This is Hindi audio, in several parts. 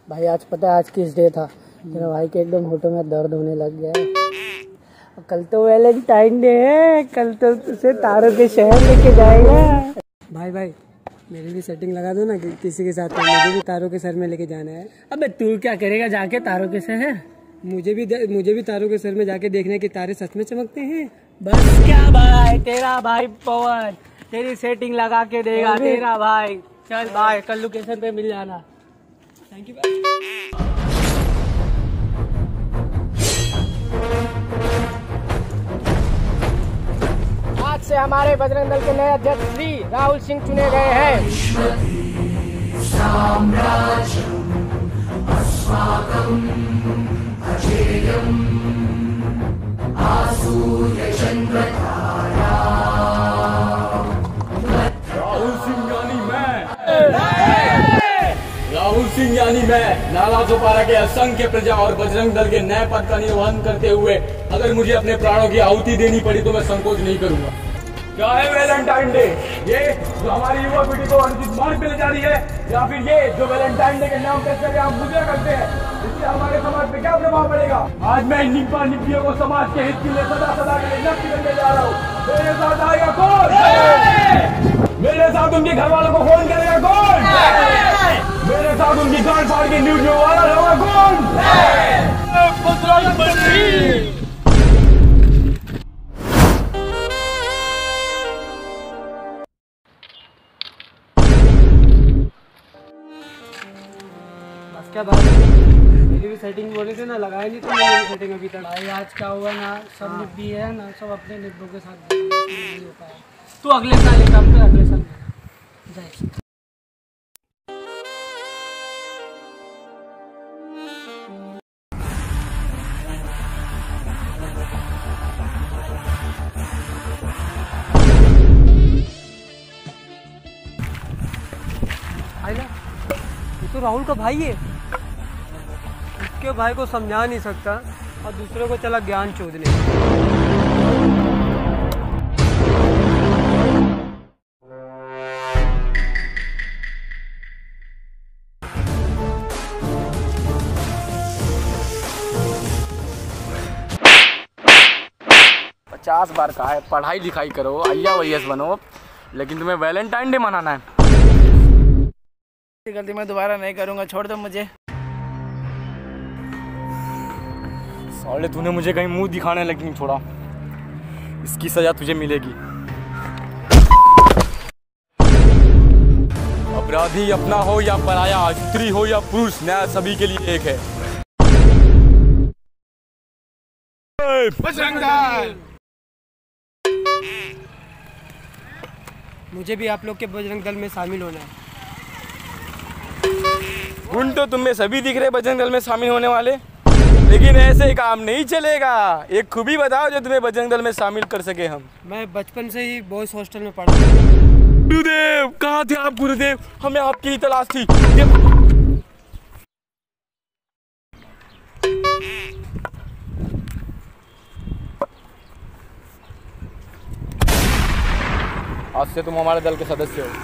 भाई आज पता है आज किस डे था? मेरा भाई के एकदम होठों में दर्द होने लग गया है। कल तो वैलेंटाइन डे है, कल तो उसे तारों के शहर लेके जाएगा। भाई मेरी भी सेटिंग लगा दो ना किसी के साथ, मुझे भी तारों के शहर में लेके जाना है। अबे तू क्या करेगा जाके तारों के शहर? मुझे भी तारों के शहर में जाके देखने के तारे सच में चमकते हैं। बस क्या भाई, तेरा भाई पवन तेरी सेटिंग लगा के देगा तेरा भाई। चल भाई कल लोकेशन पे मिल जाना। थैंक यू भाई। आज से हमारे बजरंग दल के नए अध्यक्ष श्री राहुल सिंह चुने गए हैं। राहुल सिंह यानी मैं नाला सोपारा के असंख्य प्रजा और बजरंग दल के नए पद का निर्वहन करते हुए अगर मुझे अपने प्राणों की आहुति देनी पड़ी तो मैं संकोच नहीं करूंगा। क्या है वैलेंटाइन डे? ये जो हमारी युवा पीढ़ी को अनुचित मार्ग पे ले जा रही है, या फिर ये जो वैलेंटाइन डे के नाम पे हम पूजा करते हैं, इससे हमारे समाज पे क्या प्रभाव पड़ेगा? आज मैं इन निप्पियों को समाज के हित के लिए सदा के लिए नष्ट करने जा रहा हूँ। मेरे साथ आएगा कौन? मेरे साथ उनके घर वालों को फोन करेगा कौन? मेरे साथ उनकी गांड फाड़ के न्यूज में वायरल होगा कौन? बस क्या बात, मेरी भी सेटिंग बोले थे ना, लगाए नहीं तो मेरी सेटिंग अभी तक। भाई आज क्या हुआ ना, सब निब्बी है ना, सब अपने निब्बों के साथ नहीं हो पाया। तू अगले साल एक काम कर, अगले साल जय। ये तो राहुल का भाई है। उसके भाई को समझा नहीं सकता और दूसरों को चला ज्ञान चोदने। पचास बार कहा है पढ़ाई लिखाई करो, IAS बनो, लेकिन तुम्हें वैलेंटाइन डे मनाना है। गलती मैं दोबारा नहीं करूंगा, छोड़ दो मुझे। साले तूने मुझे कहीं मुंह दिखाने लगी थोड़ा, इसकी सजा तुझे मिलेगी। अपराधी अपना हो या पराया, स्त्री हो या पुरुष, न्याय सभी के लिए एक है। बजरंग दल! मुझे भी आप लोग के बजरंग दल में शामिल होना है। गुण तो तुम्हें सभी दिख रहे बजरंग दल में शामिल होने वाले, लेकिन ऐसे काम नहीं चलेगा। एक खूबी बताओ जो तुम्हें बजरंग दल में शामिल कर सके हम। मैं बचपन से ही बॉयज हॉस्टल में पढ़ा हूँ। गुरुदेव कहाँ थे आप? गुरुदेव हमें आपकी ही तलाश थी। आज से तुम हमारे दल के सदस्य हो।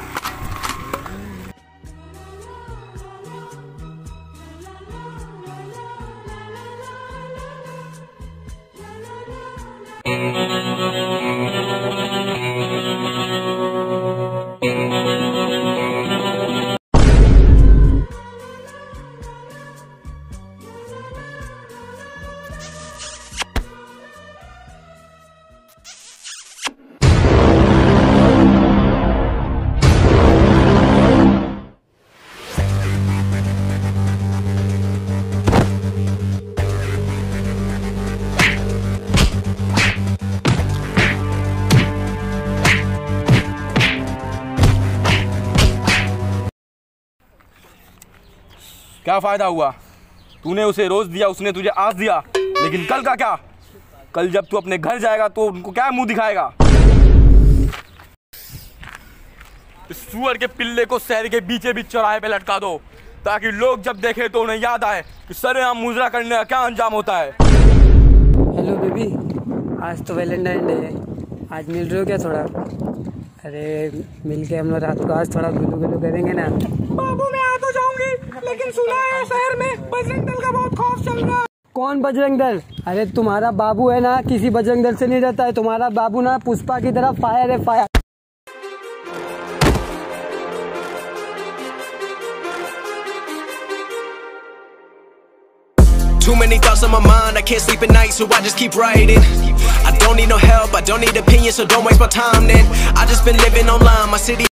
क्या फायदा हुआ? तूने उसे रोज दिया, उसने तुझे आज दिया, लेकिन कल का क्या? कल जब तू अपने घर जाएगा तो उनको क्या मुंह दिखाएगा? इस सुअर के पिल्ले को शहर के बीचे बीच चौराहे पे लटका दो, ताकि लोग जब देखे तो उन्हें याद आए कि सरेआम मुजरा करने का क्या अंजाम होता है। हेलो बेबी, आज तो वैलेंटाइन डे है, आज मिल रहे हो क्या थोड़ा? अरे मिल के हम लोग रात को आज थोड़ा गुलू गुलू करेंगे ना। बाबू मैं आ तो जाऊंगी, लेकिन सुना है शहर में बजरंग दल का बहुत खौफ चल रहा है। कौन बजरंग दल? अरे तुम्हारा बाबू है ना, किसी बजरंग दल से नहीं रहता है। तुम्हारा बाबू ना पुष्पा की तरह फायर है, fire. Too many thoughts on my mind, I can't sleep at night, so I just keep writing. I don't need no help, I don't need opinions, so don't waste my time then. I just been living online, my city